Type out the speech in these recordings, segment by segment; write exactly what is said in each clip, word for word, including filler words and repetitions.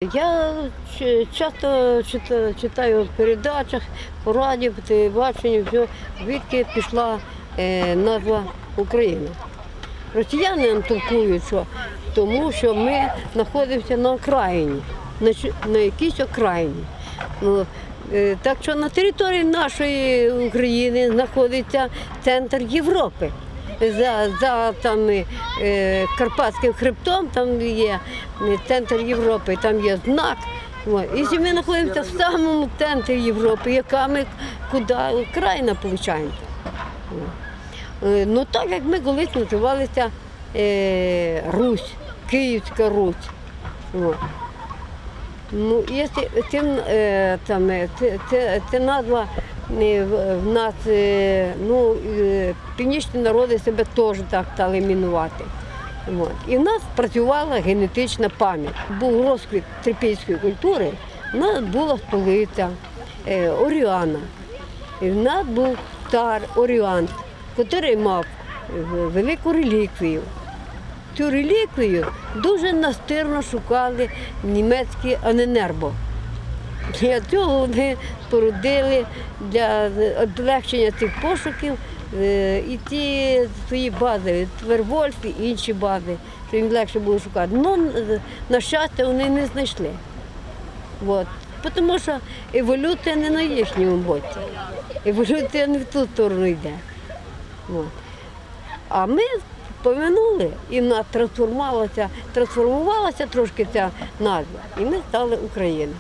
Я ч- часто чита- читаю в передачах, по радіо, по телебаченню, все, звідки пішла е, назва Україна. Росіяни нам толкують, що тому що ми знаходимося на окраїні, на, ч- на якійсь окраїні. Ну, е, так що на території нашої України знаходиться центр Європи. За, за там, е, Карпатським хребтом там є центр Європи, там є знак. От. І ми знаходимося в самому центрі Європи, яка ми куди Україна получаємо. Е, ну так як ми колись називалися е, Русь, Київська Русь. От. Ну, якщо тим, е, там, це, це, це назва е, в в нас, е, ну, е, північні народи себе теж так стали іменувати. От. І в нас працювала генетична пам'ять. Був розквіт трипільської культури, в нас була столиця е, Оріана. І в нас був цар Оріан, який мав велику реліквію. Цю реліквію дуже настирно шукали німецькі Аненербо. Для цього вони породили для облегчення цих пошуків е, і ті свої бази, Твервольф і інші бази, щоб їм легше було шукати. Ну, на щастя, вони не знайшли. От. Тому що еволюція не на їхньому боці. Еволюція не в ту сторону йде. От. А ми поминули, і в нас трансформувалася, трансформувалася трошки ця назва, і ми стали Україною.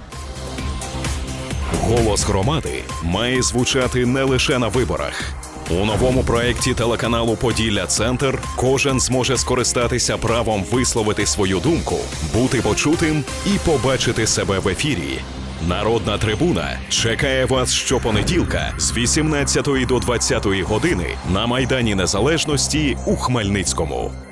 Голос громади має звучати не лише на виборах. У новому проєкті телеканалу «Поділля-Центр» кожен зможе скористатися правом висловити свою думку, бути почутим і побачити себе в ефірі. Народна трибуна чекає вас щопонеділка з вісімнадцятої до двадцятої години на Майдані Незалежності у Хмельницькому.